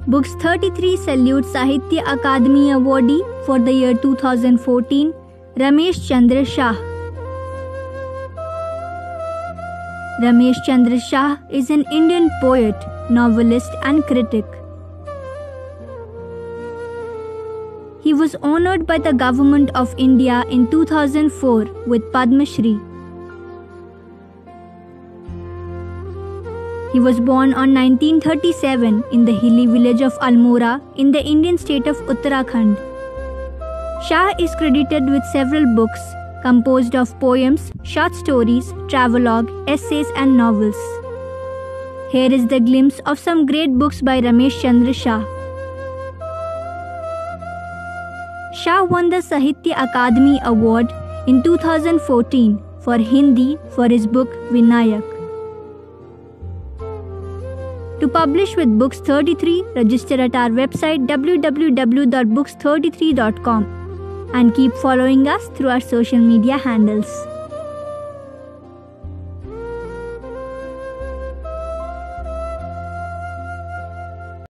Books 33 salutes Sahitya Akademi awardee for the year 2014, Ramesh Chandra Shah. Ramesh Chandra Shah is an Indian poet, novelist and critic. He was honored by the Government of India in 2004 with Padma Shri. He was born on 1937 in the hilly village of Almora in the Indian state of Uttarakhand. Shah is credited with several books composed of poems, short stories, travelogue, essays and novels. Here is the glimpse of some great books by Ramesh Chandra Shah. Shah won the Sahitya Akademi Award in 2014 for Hindi for his book Vinayak. To publish with Books 33, register at our website www.books33.com and keep following us through our social media handles.